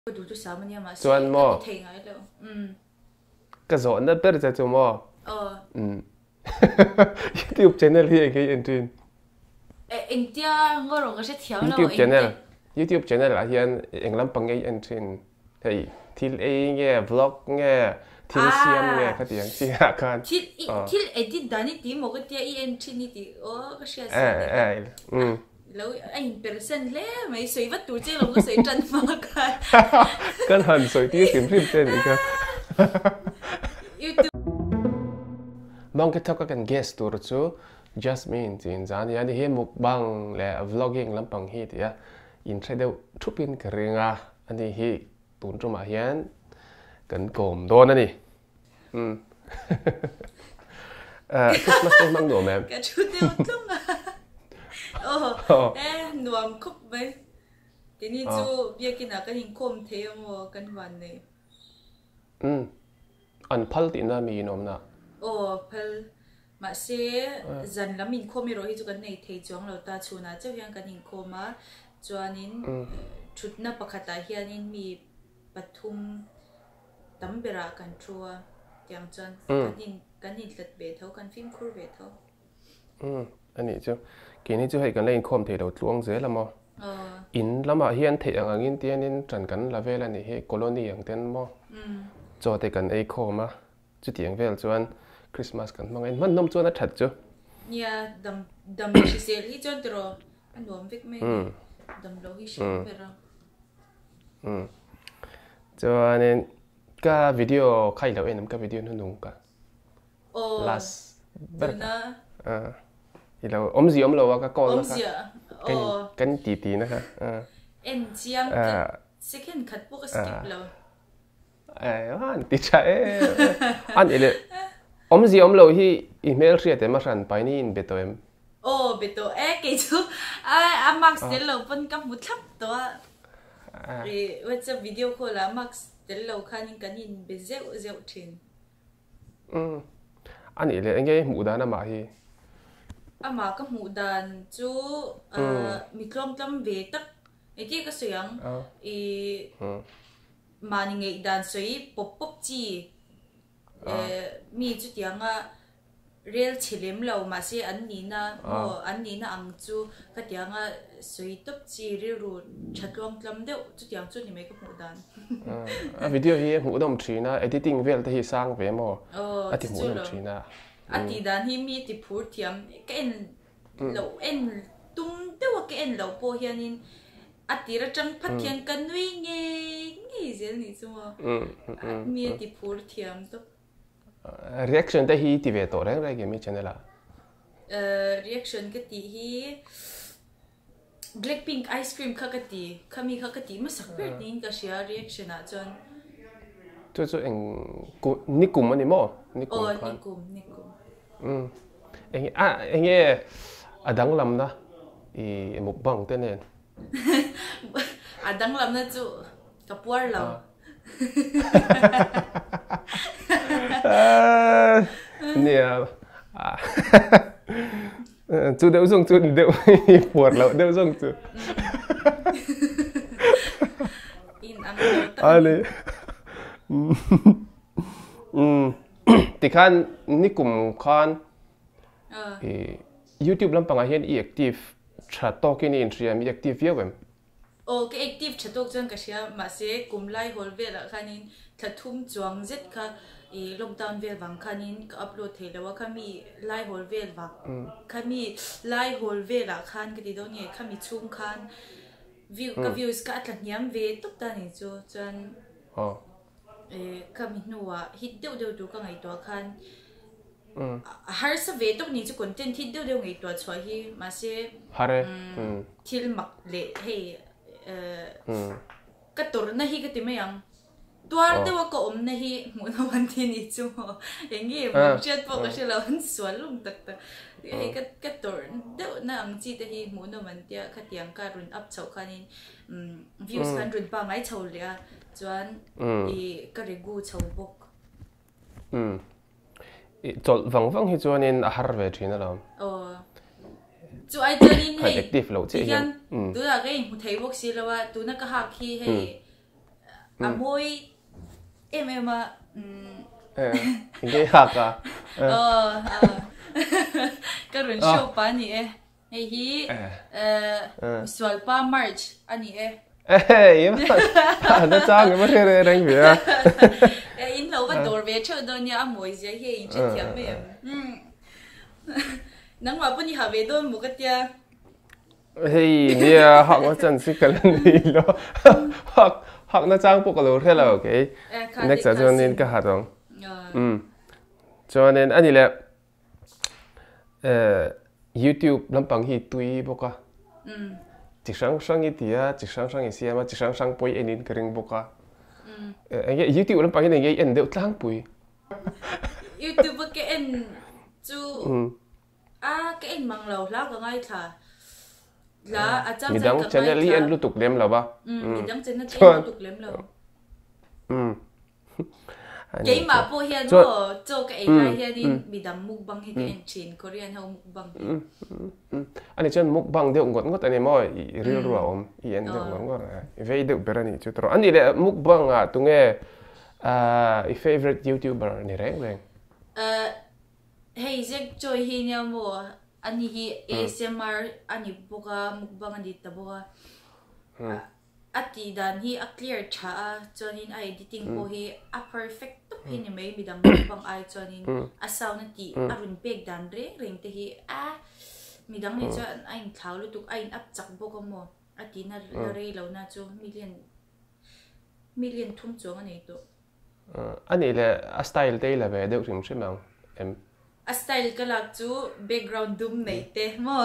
ดูทุกสามเนี่ยมาจวนมอเทงไงแล้วก็สอนนั่นเป็นจะจูมออืม YouTube channel ที่เองเอ็นจินเอ็นเดียก็ร้องก็ใช่เที่ยวแล้ว YouTube channel อะที่เองลำปังเอ็นจินเฮ้ยที่เองเงี้ย vlog เงี้ยที่เสียมเงี้ยเขาที่ยังที่หากันที่เอ็ดดี้ดานี่ตีหมกเดียเอ็นจินนี่ตีโอ้ก็ใช่สิแล้วไอ้เปอร์เซ็นต์เล่ไม่สวยวัตถุเจ้าเราก็สวยจันมากกันก็หันสวยที่สิบเส้นอีกครับมองกันเท่ากัน guest ตัวรู้ Jasmine จริงจังยันที่เห็นมุกบังและ vlogging ลำพังฮิตอ่ะอินเทรดเดทุบอินกระเริงอ่ะอันนี้ฮิตุนจุมาเห็นกันโกมโดนนั่นนี่คริสต์มาสมั่งดูไหมกระชุดเดียวจุ้งอ่ะโอ้หน่วงคุบไหมทีนี้จูเบียกินอะไรกันหิ้งคมเทียมกันวันนี้อันพัลติน่ามีนมนะโอ้พัลมาเสียจันแล้วมินคมมีรอยจุกันในเทจงเราตาชูนะเจ้ายังกันหิ้งคมมาจวนนี้ชุดนับปะคตาเฮียนินมีปฐุมตั้มเบรากันชัวอย่างจนกันหินตัดเบทเท่ากันฟิล์มคูร์เบทเท่าอันนี้จูกินนี่จูให้กันเล่นคมเทเราทวงเสียละมั้งอินแล้วมาเฮียนเทอย่างงี้เตี้ยนี่จันกันละเวลานี่เฮโคโลนีอย่างเต้นมั้งจอดกันไอโคมาจุดอย่างเวลจวนคริสต์มาสกันมั้งมันน้ำจวนนัดถัดจูเนี่ยดำชิเซลที่จวนตัวอันรวมวิกไม่ดำโลหิชิเบราจวนนี่ก็วิดีโอใครเราเองนั่นก็วิดีโอนุ่งกัน last เบอร์น่ะที่เราสิเราว่าก็ก่อนนะคะกันตีนะคะเอ็นเจียงsecond cut พวกสกิปเราอันติดใจอันนี้เลยสิเราที่อีเมลเสียแต่มาสั่นไปนี่อินเบตโตเอ็มโอ้เบตโตกี่ชั่วมักส์เดลเราเป็นกับมุดทับตัวว่าจะวิดีโอคอลแล้วมักส์เดลเราคันกันอินเบเซลเซลทินอันนี้เลยไงหมูดานะมาที่มากับหมูดานจูมีกล้องจำเวตักไอ้ที่ก็เสียงมาในไงดานสวยป๊บจีมีจุดยังเรียลเฉลิมเรามาเสียอันนี้นะอันนี้นะอังจูก็ยังสวยต๊บจีเรียรูชัดกล้องจำเดียวจุดยังจุดนี้ไม่กับหมูดานวิดีโอที่หมูดมทรีนะเอดิติ้งเวลที่สร้างเวมอธิหมูดมทรีนะอดีตที่มีติพูดเทียมก็เอ็นเราเอ็นตุ้งเดี๋ยวก็เอ็นเราโปเฮียนินอดีตจังพัดเทียงกันวิ่งเงี้ยเสียนี่จังวะมีติพูดเทียมตุ๊ reaction แต่ฮีที่เวทอะไรอะไรกันมี channel ละ reaction ก็ตีฮี Blackpink ice cream ข้าก็ตีข้ามีข้าก็ตีมาสักแบบนี้ก็เชียร์ reaction อ่ะจนจู่ๆเองนิกุมอันนี้มั้งนิกุมเองเองดังลำนะมุกบังเต้นเองดังลำนะจู่กับปัวเราเนี่ยจู่เดี๋ยวส่งจู่เดี๋ยวปวดเราเดี๋ยวส่งจู่อันนี้ที่ขันนี่กลุ่มขันYouTube ลำพังอาเห็น active ชัดโตกินอินทรีย์มี active เยอะเว้ยโอ้ก็ active ชัดโตจังก็เชียมาเสียกลุ่มไล่ฮอลเวลคันนี้ถ้าทุ่มจวงเจ็ดค่ะลงดาวน์เวลวังคันนี้ก็อัปโหลดเทแล้วว่าค่ะมีไล่ฮอลเวลวังค่ะมีไล่ฮอลเวลคันก็ดีตรงนี้ค่ะมีชุ่มคันวิวกับวิวส์ก็อัตลักษณ์ย้ำเวทุกตานี่จนก็มีหนูว่าฮิตเดียวดูก็ไงตัวคันฮาร์สเวตุนี้จะคอนเทนต์ฮิตเดียวไงตัวช่วยให้มาเสียฮาร์ที่มักเละให้ก็ตัวนั้นฮิก็ติไม่ยังตัวเดียวก็นะฮิมุนวันที่นี้จู่อย่างงี้ผมเชื่อพวกก็เชื่อเราหันสวนลุงตักให้ก็ตัวเดียวน่าอังจีแต่ฮิมุนวันเดียวขัดยังการุนอัพเฉาคันนี้วิวส์การุนบางไงเฉาเลยจวนก็เรียกูเฉาบกจดฟังที่จวนนี่อาหารเวทีนั่นแหละจู่ไอ้ตัวนี้ให้ active เราเชี่ยดูอะไรมุทัยบกสิแล้วว่าตัวนักฮักที่ให้ môi em mà cái hạc à cái run show pa ni hey hi swalpa march ani em nó trang cái mất cái rèn việc in lâu cái đồ về chơi đó nha mồi gì hay in chơi thiệt mấy nắng mà bữa nay học về đó một cái tia hey nè học nó chân sức cái gì đó học nó trang bộ cái đồ thế là ok next cho nên cái hạt đó cho nên anh là YouTube làm bằng hi tùy bộ cái chỉ sang ít thì chỉ sang ít xíu mà chỉ sang bôi anh in cái rừng bộ cái anh cái YouTube làm bằng hi này cái anh đều trang bôi YouTube cái anh chú cái anh mang lâu lá cái ngay thà là mình đang chân là li anh lưu tục lem là ba mình đang chân là anh lưu tục lem là cái mà bố hiện nó cho cái AI hiện đi bị đâm mukbang hiện cái trên Korean hậu mukbang anh ấy chân mukbang đều ngon anh ấy moi real raw anh đều ngon vậy đều bền này chút rồi anh ấy là mukbang à tung nghe favorite YouTuber này reng hey Jack Joy hi nha mo anh hi ASMR anh ấy boga mukbang anh đi ta boga ati dan hi a clear cha cho nên ai editing po hi a perfect to hin mai bidang mukbang ai cho nên a sound ti a run pek dan reng te hi midang ni cho anh tháo lu tuk anh ap chak boga mo ati na re lo na cho million thum chuang ani to anh ấy là a style đây là về đều rim sim em a style ka lak chu background dum nei te mo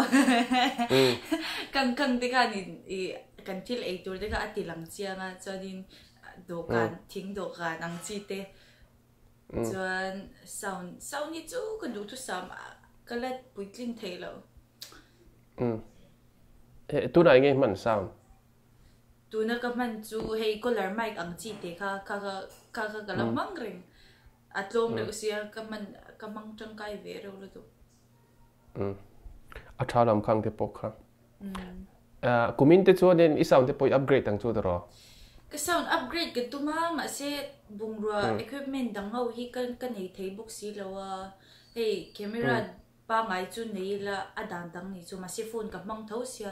kang te ka ni kan til ei tur de ka ati lang chianga chuanin dokan thing dokan ang chi te chuan sound ni chu kan du thu sam kalat puitlin thelo tu này nghe man sound tu na ka man chu hei color mic ang chi te ka lamang ring atlom le usia ka mang tang kai ve ro lo tu a tha lam khang te pok kha kumin te chu nên sound te poi upgrade tang chu daro cái sound upgrade cái tu mà sẽ bung ra equipment dang ngau hi kan nei thei box si lawa hey camera pa ngai chu nei la adan dang ni chu ma se phone ka mang thau sia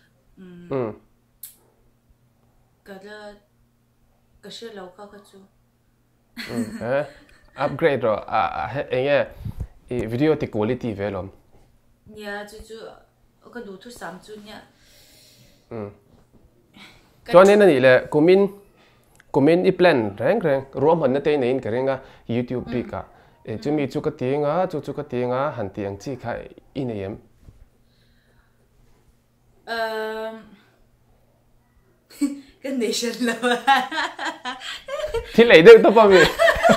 kada ka she lo ka chu upgrade rồi nghe video thì quality về lắm nha chú cái đủ thứ sắm chú nha cho nên là comment ít plan rang rùm hơn cái này cái này YouTube đi cả chú mi chú cái tiếng hẳn tiếng chỉ khai in em cái nation là thì lấy được tao bao nhiêu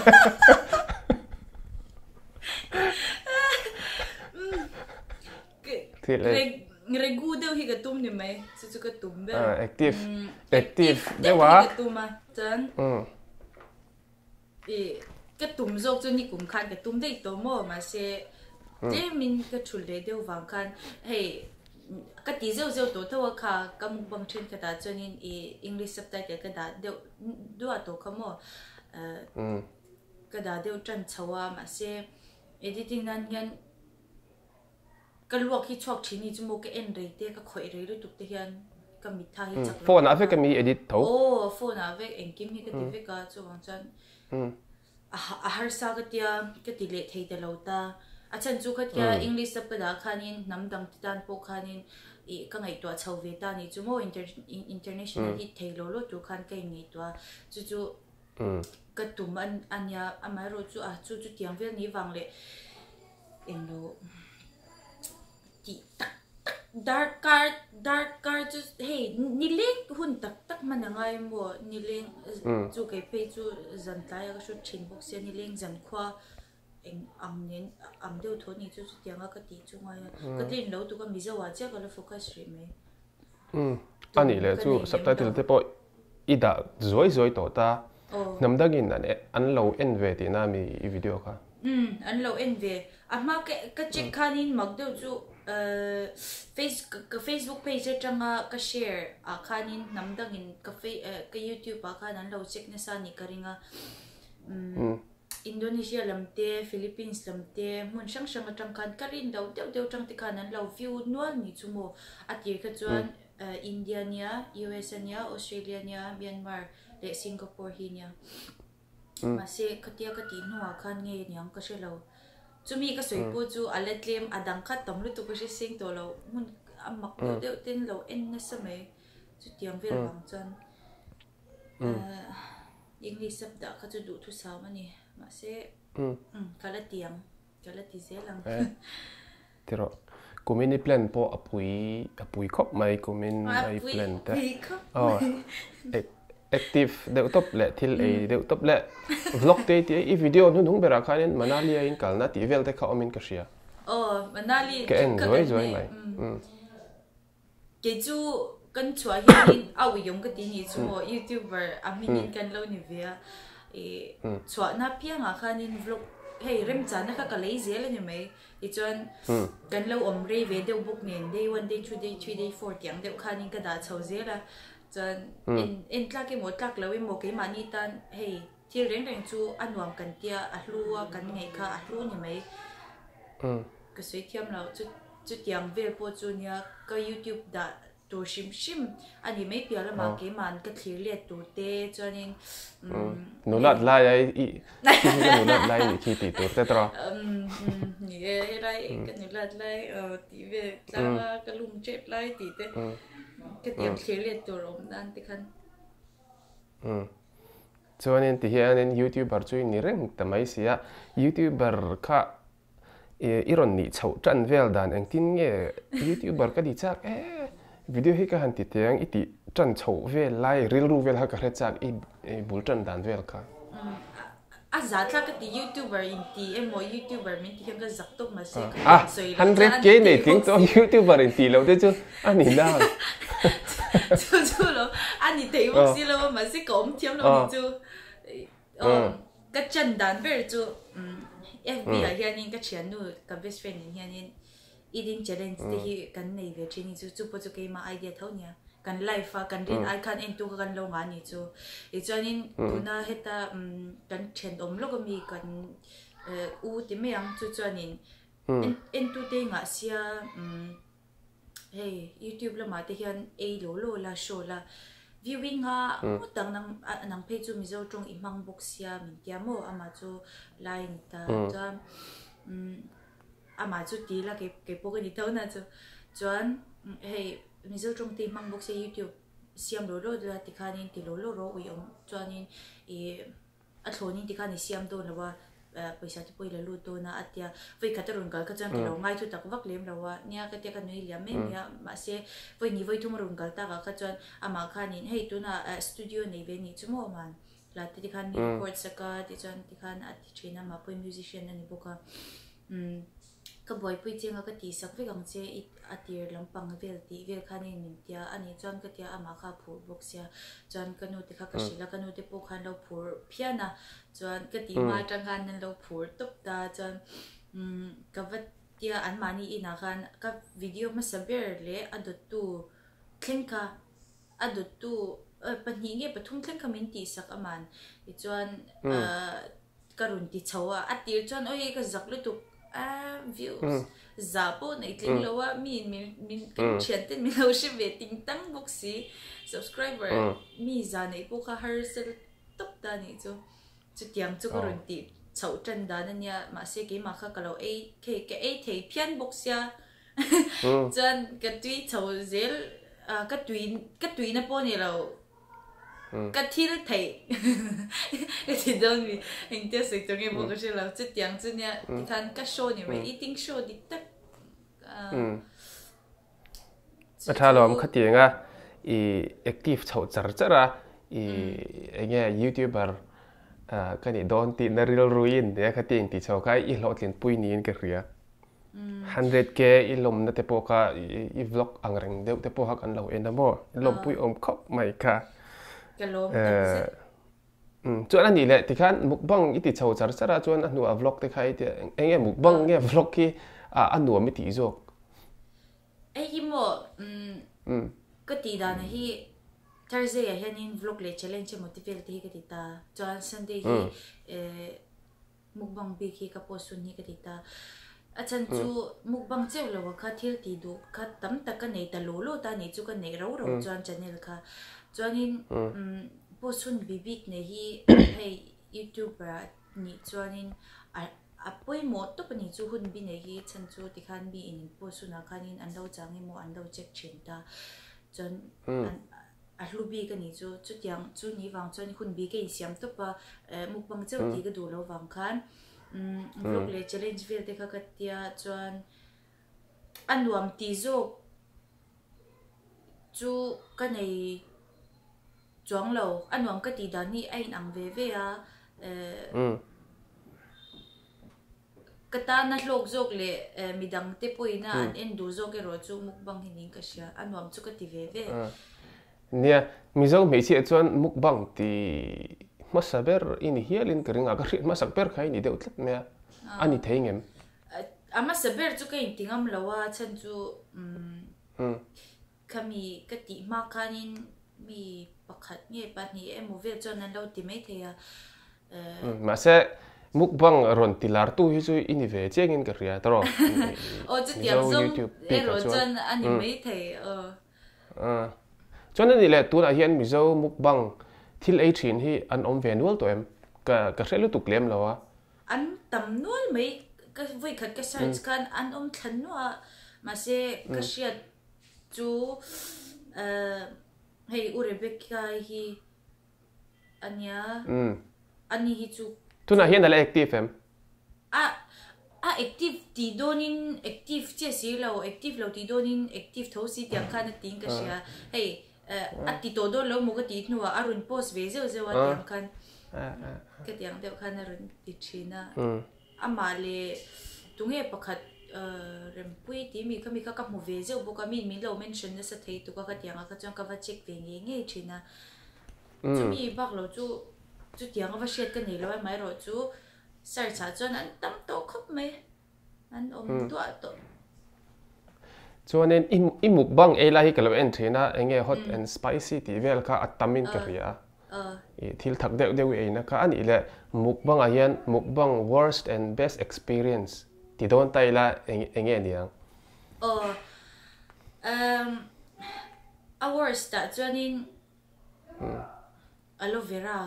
thì lấy regu đâu hi cái tum ni mai chú cái tum đấy active đấy quá cái tum mà chân cái tum dọc cho ni cũng khăn cái tum đấy to mà sẽ thế mình cái chủ đề đều vàng khăn hey cái tí dâu tổ thâu cả cái mục bằng trên cái đó cho nên English subtitle cái đó đều đua tổ không mà cái đó đều chân chào mà sẽ editing nan nhân cái luộc khi chọc chỉ ni chúng một cái end rate cái khởi rate rồi tụt thế hiện cái mít thay chắc phone áp cái mi edit thấu phone áp em kim hi cái tí cái cho bằng chân har sa cái tỷ lệ thay đầu ta chân chú khát kia English sắp cái đó khanin nắm đằng tan po khanin cái ngày tua chầu về ta ni chú mo international hit thay lolo chú khan cái ngày tua chú cái tụm anh ya amai rồi chú tiếng Việt ni vang lệ em lo dark card chú hey ni link hun tak mà ngay mo ni link chú cái page chú dần tay cái số chin box ni link dần khoa nên đều thôi ni chú tiếng cái tí chú ngay cái tin lâu tụi con bây giờ vào chắc là focus stream ấy anh ấy là chú subtitle thế bội ít đã rồi tổ ta nằm đó nhìn này anh lâu end về thì na mi video cả anh lâu end về mà cái check khanin mặc đều chú Facebook page changa ka share akhanin namdangin ka YouTube akhanan lo check na sa ni karinga Indonesia lamte Philippines lamte mun sang sang atangkan karin daw dew chang tikanan lo view nual ni chumo ati ka chuan India nia US nia Australia nia Myanmar le Singapore hi nia mase katia kati nuwa khan nge niang ka shelo chumi ka soipo chu alatlem adang khat tamlu tu ko se sing to lo mun amak de ten lo en na same chu tiang vel wang chan English sabda ka chu du thu sa mani ma se kala ti zelang tiro kumini plan po apui khop mai kumin ai plan ta active deu top le thil ei deu top le vlog te ti i video nu nung bera khanin manali in kalna ti vel te kha omin ka sia manali ke enjoy mai ke chu kan chua hin awi yong ka ti ni chu YouTuber amin kan lo ni via chua na pia nga khanin vlog hey rem cha na ka lazy le ni mai I chuan kan lo om re ve deu book nen day 1 day 2 day 3 day 4 tiang deu khanin ka da chho zela chuan in tlak ke mo tlak lo mo ke mani tan hey thil reng chu anwam kan tia a hlua kan ngai kha a hlu ni mai ka sei thiam lo chu tiang ve po chu nia ka YouTube da to shim ani mai pia la ma ke man ka thlir le tu te chuanin no lat lai ai no lat lai ni thi ti tu te tra ye rai ka no lat lai ti ve tla ka lum chep lai ti te cái tiếng khía liệt tổ rom dan ti khan chuanin ti hianin YouTuber chui ni reng tamai sia YouTuber kha iron ni chho tran vel dan ang tin nge YouTuber ka di chak video hi ka han ti teng iti tran chho vel lai ril ru vel ha ka re chak I bul tran dan vel kha azatla ka ti YouTuber in ti emo YouTuber min ti ka zaktok ma se 100k nei ting to YouTuber in ti lo de chu ani na chu lo ani te wo si lo ma se kom thiam lo chu ka chan dan ber chu FBI hianin ka chian nu ka best friend hianin eating challenge te hi kan nei ve chini chu po chu ke ma idea thonia kan life kan din I can into kan lo nga ni chu I chuanin kuna heta kan chen om lo mi kan u ti me ang chu chuanin into te nga sia hey YouTube la ma te hian a lo la show la viewing ha utang nang page chu mi zo tong imang box sia min tia mo ama chu line ta chuan ama chu ti la ke po ni to na chu chuan hey mi zo trong ti mang box YouTube siam lo la ti khanin ti lo ro wi om chuanin a thlonin ti khani siam do na wa paisa ti poi la lu to na atia voi katarun gal ka chang ti lo ngai thu tak vak lem lawa nia ka te ka noi liam me nia ma se voi ni voi thum run gal ta ka chuan ama khanin hei tu na studio nei ve ni chumo man la ti khan ni record saka ti chuan ti khan ati china ma poi musician ani boka ka boy pui chenga ka ti sak ve gang che atir lampang vel ti vel khanin min tia ani chuan ka tia ama kha phu boxia chuan kanu te kha ka shila kanu te po khan lo phur phiana chuan ka ti ma tang khan nan lo phur top ta chuan ka vat tia an mani ina khan ka video ma saber le adot tu thlengka adot tu pani nge pathum thlengka min ti sak aman I chuan karun ti chawa atir chuan oi ka zaklu tu views zapo na itling lowa min kan chanten min lo she ve ting tang boxi subscriber mi za nei po kha har sel top ta ni chu tiang chu ko ron ti chau tran da na nia ma se ke ma kha kalo ke thei phian boxia chan ka tui chau zel ka tui na po ni lo ka thil thei ti don mi inte se to nge bo ko she la chu tiang chu nia ti khan ka show ni mai eating show dik tak Athalom khatianga active chho chara enge YouTuber kani don ti na real ruin de khating ti chho kai I hlotlin pui ni in ka ria 100k I lom na te po ka I vlog angreng deu te po ha kan lo enamo lom pui om khop mai ka kalom chuan ani le ti khan mukbang iti chho chara chuan anu a vlog te khai te enge mukbang nge vlog ki anu mi ti jok ai hi mo ka ti da na hi Thursday a hianin vlog le challenge motivate hi ka ti ta chuan Sunday hi mukbang big hi ka post ni ka ti ta achan chu mukbang cheu lo kha thil ti du kha tam tak ka nei ta lo ta nei chu ka nei ro chuan channel kha chuanin post bibik ne hi hey YouTuber ni chuanin apoi mo to pani chu hun bi nei hi chan chu ti khan bi in post na khanin an lo changi mo an lo check chin ta chon a hlubi ka ni chu tiang chu ni wang chuan hun bi ke siam to pa mukbang cheu ti ka du lo wang khan vlog le challenge vel te kha katia chuan anuam ti zo chu ka nei chuang lo anuam ka ti da ni ai ang ve a kata na hlok zok le midang te poina an en du zo ke ro chu mukbang hinin ka sia anuam chu ka ti ve nia mizo me chi chuan mukbang ti masaber in hialin kring aga ri masaber khai ni deuh tlat me ani theingem ama saber chu ka intingam lawa chan chu kami ka ti ma khanin mi pakhat nge pa ni emove chon an lo ti mai theya ma se mukbang ron tilar tu hi chu ini ve chengin ka ria tro o chu tiam zong e ro chon ani mai the chon ani le tu na hian mizo mukbang thil ei thin hi an om ve nual to em ka hrelu tu klem lawa an tam nual mai ka voi khat ka search kan an om than nuwa ma se ka sia chu hey urebeka hi ania ani hi chu tu na hian ala active em active ti donin active che si lo active lo ti donin active tho si tiang khan ting ka sia hey ati to do lo mo ka ti nuwa arun post ve zo zo tiang khan ka tiang de khan arun ti china amale tunge pakhat rempui ti mi kami ka mu ve zo bo ka min lo mention na sa thei tu ka tiang ka chang ka va check ve nge china chu mi bak lo chu tiang va shet ka nei lo mai ro chu sar cha chon an tam to khop mai an om to to chuanin in mukbang e la hi kalo en thina enge hot and spicy ti vel kha atamin ka ria e thil thak deuh e na ka ani le mukbang a hian mukbang worst and best experience ti don tai la enge niang hours ta chuanin aloe vera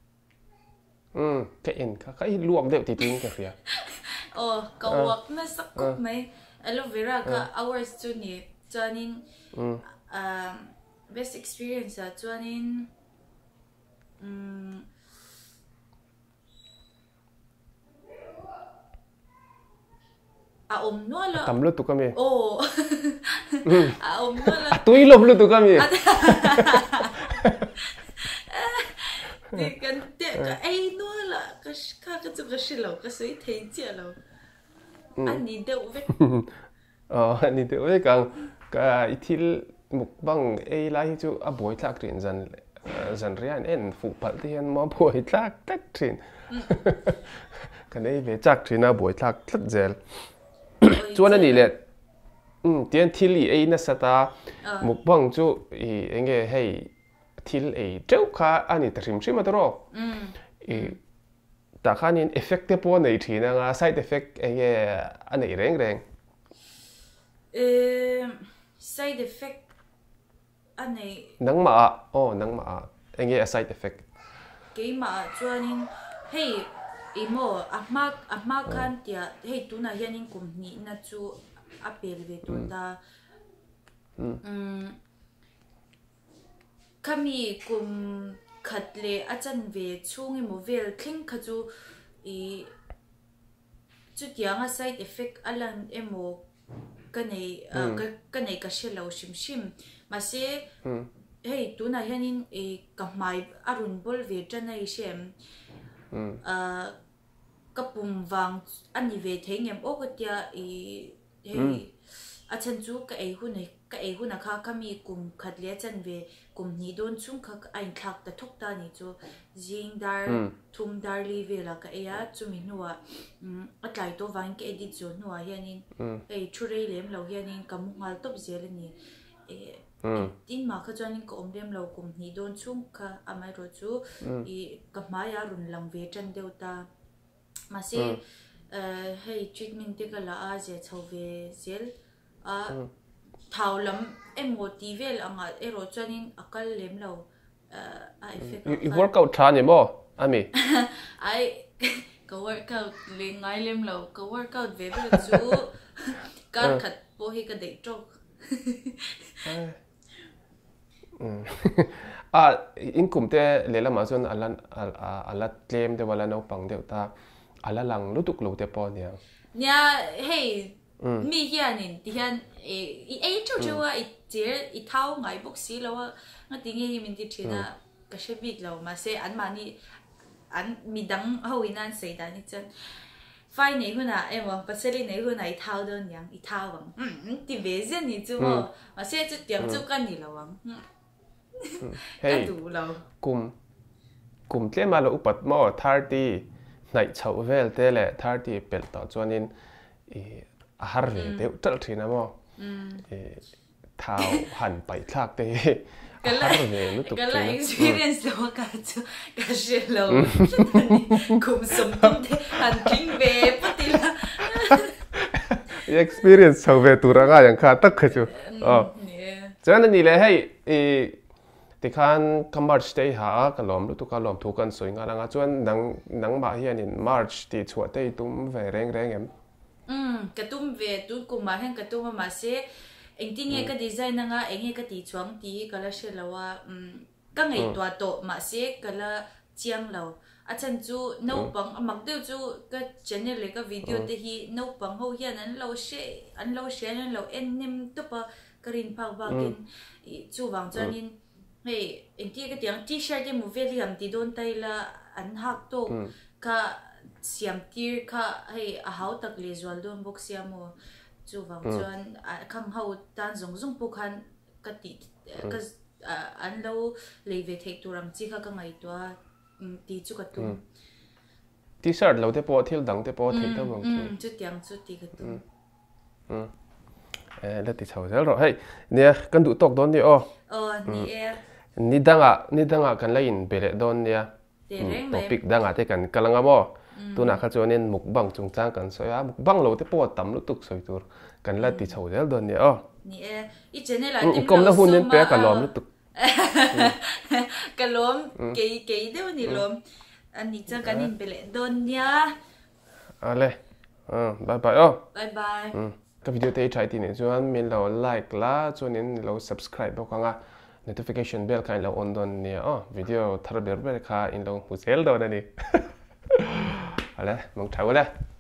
cái in cái luộc đều thì tiếng cái gì cái luộc nó sắc cục mấy aloe vera cái hours chu ni chuanin best experience à chuanin om nuo lo tầm lúc tụi kami om nuo lo túi lom lúc tụi kami thì cái ai nuo là cái chỗ cái xí lâu cái suy thấy chưa lâu anh nhìn đâu vậy anh nhìn đâu vậy cái thil mukbang ai lai chu a boy thak rin zan rian en fu pal ti han mo boy thak tat trin cái này về chắc trin a boy thak thlat zel chuan ani le tian thili ai na sata mukbang chu i enge hei thil ei treu kha ani trim trim atro ta khanin effect te po nei thina nga side effect enge ani reng side effect ani nang ma enge side effect ke ma chuanin hey imo ahma khan tia hey tuna hianin kum ni na chu apel ve tu ta kami kum khatle achan ve chungi mo vel thing khaju I chu tianga side effect alan emo kanei ka shelo shim ma se hey tuna hianin e kamai arun bol ve chanai shem kapum wang ani ve thengem okatia I hey achan chu ka ei hunai cái ấy hôn à khá mi cùng khát lẽ chân về cùng nhị đôn chung khá anh thắc ta thúc ta nhị cho riêng dar thum dar li về là cái ấy chú mình nuôi at lại to vang cái edit cho nuôi hiện in ấy chú rây lem lâu hiện in cầm ngal top dễ lên nhỉ tin mà khá cho nên có lem lâu cùng nhị đôn chung khá amai rồi chú cầm mai à run lang về chân đều ta mà sẽ hay treatment cái là à dễ thâu về dễ thảo lắm em motive là ngã em rồi cho nên akal lem lâu workout thà nhỉ mò ami ai cái workout lên ngay lem lâu cái workout về bây giờ cái khát bố hi cái đấy trâu in cùng te lấy làm mà chọn alat claim te wala nấu bằng đều ta ala lang lutuk lo te po nia nha hey mi hiền nên hiền ấy chỗ chỗ ấy thao ngay bốc xí lâu nó tiếng nghe mình đi chơi na cái xe vịt lâu mà xe ăn mà ni ăn mi đắng hậu in ăn xây đàn chân phải này hơn à em mà bác sĩ này hơn này thao đơn nhang thao bằng thì về dân này chứ mà xe chút tiếng chút cái này lâu bằng hey cùng thế mà là upat mò 30 này chậu về thế là 30 bel tao cho nên har về thế trở thì nào mò thao hẳn bảy thác thế har về lúc tục cái là experience lâu cái sự lâu cùng sống tâm thế hẳn kinh về bắt đi là experience chậu về tụi ra yang khá tắc cái chú cho nên là hey thì khan March day ha cái lom lúc cái lom thu kan soi nga nga chuan nang ma hian in March thì chuột tay tum về reng em cái tum về tu cùng mà hen cái tum mà sẽ anh tin nghe cái design nga anh nghe cái tí chuang tí cái là sẽ là cái ngày tua to mà sẽ cái là chiang lâu chân chú nấu bằng mặc tiêu chú cái channel cái video thì hi nấu bằng hậu hian anh lâu sẽ anh lâu em nem tu pa cái rin pau bagin chú vàng cho nên hey anh tí cái tiếng t-shirt cái move về làm tí đôn tay là anh học to cả xiêm tier cả hey hậu tắc lê zual đôn bốc xiêm mo chú vàng cho khang hậu tan zong bukhan cái tí cái anh lâu lấy về thấy tu ram chỉ cái ngày tua tí chú cái tu t-shirt lâu thế po thiel đắng thế po thấy tao vàng chú tiếng chú tí cái tu là tí chào rồi hey nè cần đủ tóc đón đi nè ni danga kan lain bele don nia topic danga te kan kalanga mo tuna kha chonin mukbang chungchang kan soya mukbang lo te po tam lu tuk soi tur kan la ti chho del don nia ni i chene la tim kom na hunin pe ka lom lu tuk ka lom ke de ni lom ani chang kan in bele don nia ale bye bye bye bye cái video te try ti ne chuan min lo like la chuanin lo subscribe bo kanga notification bell kind lo on don nia video thar ber ber kha in lo husel do na ni ale mong thau le